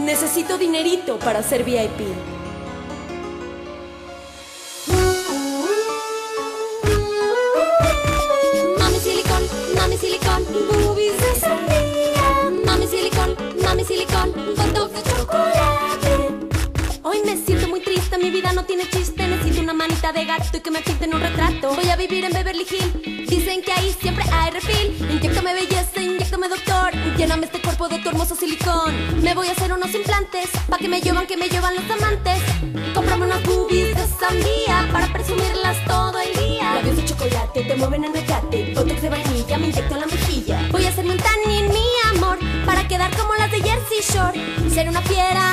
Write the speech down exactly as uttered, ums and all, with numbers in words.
Necesito dinerito para ser V I P. Mami silicón, mami silicón, boobies de sandía. Mami silicón, mami silicón, hot dog de chocolate. Hoy me siento muy triste, mi vida no tiene chiste. Necesito una manita de gato y que me pinten un retrato. Voy a vivir en Beverly Hills, dicen que ahí siempre hay refil. Inyéctame belleza, inyéctame doctor, lléname este cuerpo de tu hermoso silicón. Me voy a hacer unos implantes, pa' que me llevan, que me llevan los amantes. Cómprame unas boobies de sandía, para presumirlas todo el día. Labios de chocolate, te mueven en el yate. Botox de vainilla, me inyecto en la mejilla. Voy a hacerme un tanning, mi amor, para quedar como las de Jersey Shore. Ser una fiera